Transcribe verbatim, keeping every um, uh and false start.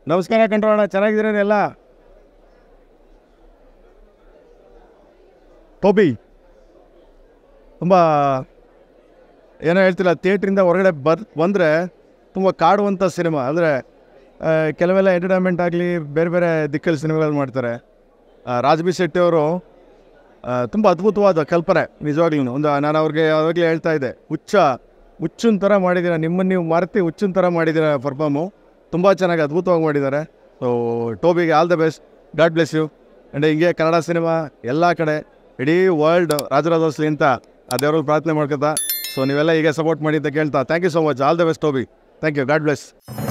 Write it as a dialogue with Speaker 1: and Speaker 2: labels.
Speaker 1: ನಮಸ್ಕಾರ ಕಂಡ್ರೋಣ, ಚೆನ್ನಾಗಿದ್ದೀರ ಎಲ್ಲ? ಟೋಬಿ ತುಂಬ ಏನೋ ಹೇಳ್ತಿಲ್ಲ, ಥಿಯೇಟ್ರಿಂದ ಹೊರಗಡೆ ಬರ್ ಬಂದರೆ ತುಂಬ ಕಾಡುವಂಥ ಸಿನಿಮಾ. ಅಂದರೆ ಕೆಲವೆಲ್ಲ ಎಂಟರ್ಟೈನ್ಮೆಂಟ್ ಆಗಲಿ ಬೇರೆ ಬೇರೆ ದಿಕ್ಕಲ್ಲಿ ಸಿನಿಮಾಗಳು ಮಾಡ್ತಾರೆ. ರಾಜ್‌ಬಿಶೆಟ್ಟಿ ಅವರು ತುಂಬ ಅದ್ಭುತವಾದ ಕಲ್ಪನೆ ನಿಜವಾಗ್ಲೂ. ಒಂದು ನಾನು ಅವ್ರಿಗೆ ಯಾವಾಗಲೇ ಹೇಳ್ತಾ ಇದ್ದೆ, ಹುಚ್ಚ ಹುಚ್ಚಿನ ಥರ ಮಾಡಿದ್ದೀರ, ನಿಮ್ಮನ್ನು ನೀವು ಮರೆತು ಹುಚ್ಚಿನ ಥರ ಮಾಡಿದ್ದೀರ ಪರ್ಫಾರ್ಮು. ತುಂಬ ಚೆನ್ನಾಗಿ ಅದ್ಭುತವಾಗಿ ಮಾಡಿದ್ದಾರೆ. ಸೊ ಟೋಬಿಗೆ all the best, god bless you. And ಹಿಂಗೆ ಕನ್ನಡ ಸಿನಿಮಾ ಎಲ್ಲ ಕಡೆ ಇಡೀ ವರ್ಲ್ಡ್ ರಾಜರಾಜೋಸ್ಲಿ ಅಂತ ಆ ದೇವ್ರಲ್ಲಿ ಪ್ರಾರ್ಥನೆ ಮಾಡ್ಕೊತಾ. ಸೊ ನೀವೆಲ್ಲ ಹೀಗೆ ಸಪೋರ್ಟ್ ಮಾಡಿ ಅಂತ ಕೇಳ್ತಾ, thank you so much. All the best Toby. Thank you. God bless.